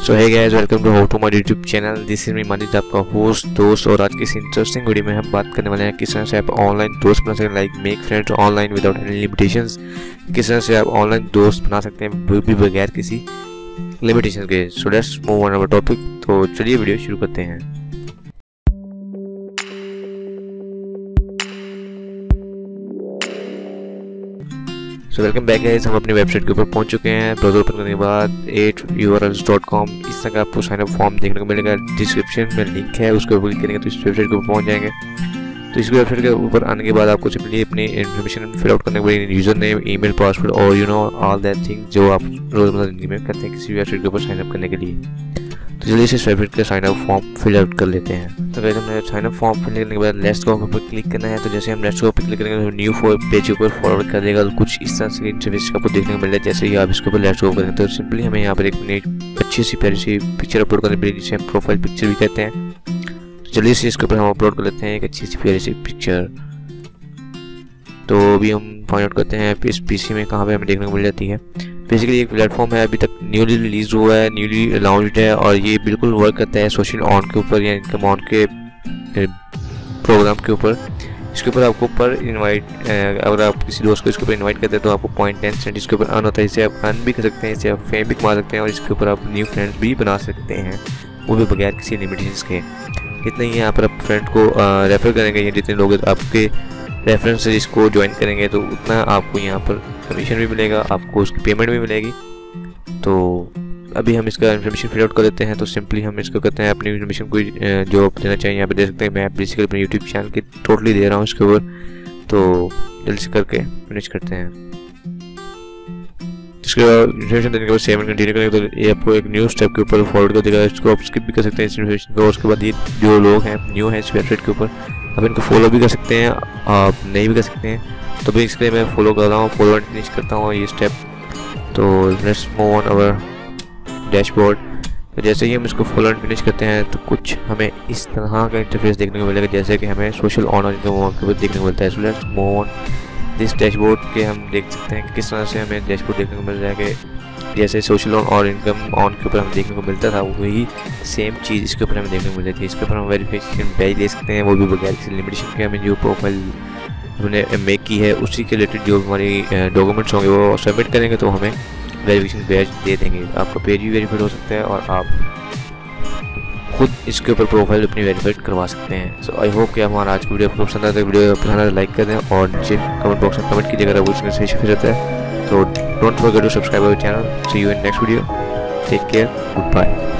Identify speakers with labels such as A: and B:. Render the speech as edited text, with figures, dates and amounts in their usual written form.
A: So hey guys, welcome to how to my YouTube channel. This is me मानिज, आपका host दोस्त। और आज की इस इंटरेस्टिंग वीडियो में हम बात करने वाले हैं किस तरह से आप ऑनलाइन दोस्त बना सकते हैं, like make friends online without any limitations. किस तरह से आप ऑनलाइन दोस्त बना सकते हैं वो भी बगैर किसी लिमिटेशन के। So let's move on our topic. तो चलिए वीडियो शुरू करते हैं। सो वेलकम बैक गाइस, हम अपनी वेबसाइट के ऊपर पहुंच चुके हैं। ब्राउज़र ओपन करने के बाद 8urls.com इस तरह का आपको साइन अप फॉर्म देखने को मिलेगा। डिस्क्रिप्शन में लिंक है, उसके ऊपर क्लिक करेंगे तो इस वेबसाइट के ऊपर पहुंच जाएंगे। तो इस वेबसाइट के ऊपर आने के बाद आपको सिंपली अपनी इन्फॉर्मेशन फिल आउट करने के बाद यूजर नेम, ईमेल, पासवर्ड और ऑल दैट थिंग जो आप रोजमर्रा जिंदगी में करते हैं किसी वेबसाइट के ऊपर साइन अप करने के लिए। तो चलिए इस वेबसाइट का sign up form fill out कर लेते हैं। तो वैसे हमने साइन अप फॉर्म फिल करने के बाद लेट्स गो पर क्लिक करना है। तो जैसे हम लेट्स गो पर क्लिक करेंगे तो न्यू पेज के ऊपर फॉरवर्ड कर देगा। कुछ इस तरह से इंटरफेस आपको देखने को मिल रहा है। जैसे ही आप इसके ऊपर लेट्स गो करेंगे तो सिंपली हमें यहाँ पर एक अच्छी सी प्यारी सी पिक्चर अपलोड करनी पड़ेगी, जिसे हम प्रोफाइल पिक्चर भी कहते हैं। तो चलिए इसके ऊपर हम अपलोड कर लेते हैं एक अच्छी सी प्यारी सी पिक्चर। तो अभी हम फाइंड आउट करते हैं इस पीसी में कहाँ पे हमें देखने को मिल जाती है। बेसिकली एक प्लेटफॉर्म है, अभी तक न्यूली रिलीज हुआ है, न्यूली लॉन्च्ड है और ये बिल्कुल वर्क करता है सोशल ऑन के ऊपर या इनकम ऑन के प्रोग्राम के ऊपर। इसके ऊपर आपको पर इनवाइट, अगर आप किसी दोस्त को इसके ऊपर इनवाइट करते हैं तो आपको 0.10 सेंट इसके ऊपर अर्न होता है। इससे आप अर्न भी कर सकते हैं, इससे आप फेम भी कमा सकते हैं और इसके ऊपर आप न्यू फ्रेंड्स भी बना सकते हैं, वो भी बगैर किसी लिमिटेशंस के। इतना ही यहाँ पर आप फ्रेंड को रेफर करेंगे, जितने लोग आपके रेफरेंस से इसको ज्वाइन करेंगे तो उतना आपको यहाँ पर कमीशन भी मिलेगा, आपको उसकी पेमेंट भी मिलेगी। तो अभी हम इसका इन्फॉर्मेशन फिल आउट कर देते हैं। तो सिंपली हम इसको करते हैं अपनी इन्फॉर्मेशन को जो आप देना चाहिए यहाँ पे दे सकते हैं। मैं बेसिकली अपने यूट्यूब चैनल की टोटली दे रहा हूँ इसके ऊपर। तो जल्दी से करके फिनिश करते हैं। इसके बाद इन्फॉर्मेशन देने के बाद सेव एंड कंटिन्यू करेंगे तो ये आपको एक न्यू स्टेप के ऊपर फॉरवर्ड कर देगा। इसको आप स्किप भी कर सकते हैं इस इन्फॉर्मेशन को। उसके बाद ये जो लोग हैं न्यू हैं इस वेबसाइट के ऊपर, आप इनको फॉलो भी कर सकते हैं, आप नहीं भी कर सकते हैं। तो भी इसके लिए मैं फॉलो कर रहा हूँ, फॉलो एंड फिनिश करता हूँ ये स्टेप। तो let's move on our dashboard. तो जैसे ही हम इसको फॉलो एंड फिनिश करते हैं तो कुछ हमें इस तरह का इंटरफेस देखने को मिलेगा, जैसे कि हमें सोशल ऑन और इनकम ऑन के ऊपर देखने को मिलता है। So let's move on this dashboard के हम देख सकते हैं कि किस तरह से हमें डैशबोर्ड देखने को मिल रहा है कि जैसे सोशल ऑन और इनकम ऑन के ऊपर हमें देखने को मिलता था वही सेम चीज़ इसके ऊपर हमें देखने को मिल रही थी। इसके ऊपर हम वेरिफिकेशन बैज ले सकते हैं, वो भी बगैर किसी लिमिटेशन के। हमें जो प्रोफाइल हमने मेक की है उसी के रिलेटेड जो हमारी डॉक्यूमेंट्स होंगे वो सबमिट करेंगे तो हमें वेरिफिकेशन बैज दे देंगे। आपका पेज भी वेरीफाइड हो सकता है और आप खुद इसके ऊपर प्रोफाइल अपनी वेरीफाइड करवा सकते हैं। सो आई होप कि हमारा आज की वीडियो आपको पसंद आता है। वीडियो पसंद आता है लाइक कर दें और नीचे कमेंट बॉक्स में कमेंट कीजिए अगर आपको इसमें सही फिर रहता है। तो don't forget to subscribe our channel. See you in next video. Take care, good bye.